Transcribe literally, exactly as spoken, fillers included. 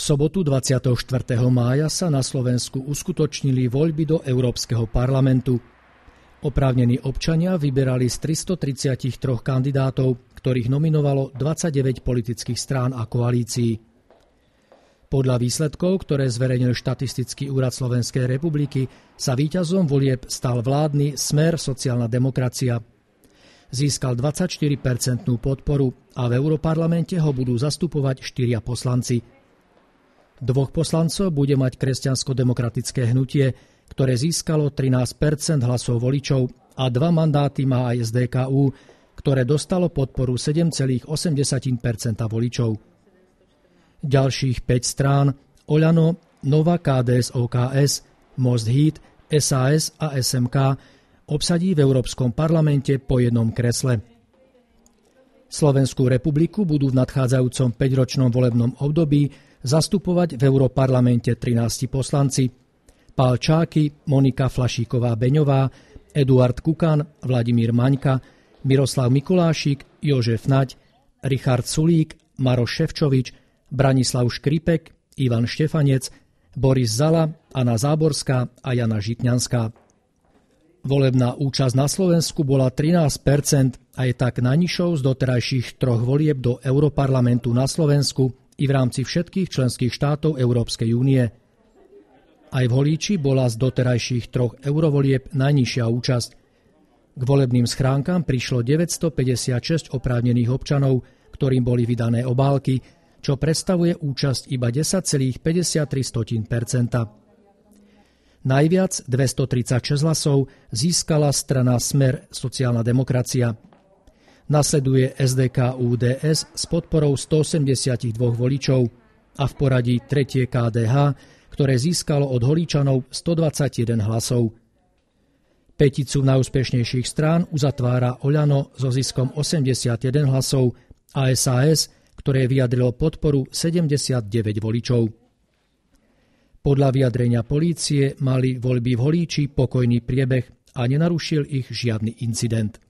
sobotu dvadsiateho štvrtého mája sa na Slovensku uskutočnili voľby do Európskeho parlamentu. Oprávnení občania vyberali z tristotridsaťtri kandidátov, ktorých nominovalo dvadsaťdeväť politických strán a koalícií. Podľa výsledkov, ktoré zverejnil štatistický úrad Slovenskej republiky, sa víťazom volieb stal vládny Smer sociálna demokracia. Získal dvadsaťštyri percent podporu a v Europarlamente ho budú zastupovať štyria poslanci. Dvoch poslancov bude mať Kresťansko-demokratické hnutie, ktoré získalo trinásť percent hlasov voličov, a dva mandáty má aj es dé ká ú, ktoré dostalo podporu sedem celá osem percent voličov. Ďalších päť strán Oľano, Nova ká dé es ó ká es, Most Híd, es a es a es em ká obsadí v Európskom parlamente po jednom kresle. Slovenskú republiku budú v nadchádzajúcom päťročnom volebnom období zastupovať v Europarlamente trinásť poslanci: Pál Čáky, Monika Flašíková-Beňová, Eduard Kukan, Vladimír Maňka, Miroslav Mikulášik, Jožef Naď, Richard Sulík, Maroš Šefčovič, Branislav Škripek, Ivan Štefanec, Boris Zala, Anna Záborská a Jana Žitňanská. Volebná účasť na Slovensku bola trinásť percent a je tak najnižšou z doterajších troch volieb do Europarlamentu na Slovensku i v rámci všetkých členských štátov Európskej únie. Aj v Holíči bola z doterajších troch eurovolieb najnižšia účasť. K volebným schránkam prišlo deväťstopäťdesiatšesť oprávnených občanov, ktorým boli vydané obálky, čo predstavuje účasť iba desať celá päťdesiattri percenta. Najviac dvestotridsaťšesť hlasov získala strana Smer sociálna demokracia. Nasleduje es dé ká ú dé es s podporou stoosemdesiatdva voličov a v poradí tretie ká dé há, ktoré získalo od Holíčanov stodvadsaťjeden hlasov. Peticu najúspešnejších strán uzatvára Oľano so ziskom osemdesiatjeden hlasov a es a es, ktoré vyjadrilo podporu sedemdesiatdeväť voličov. Podľa vyjadrenia polície mali voľby v Holíči pokojný priebeh a nenarušil ich žiadny incident.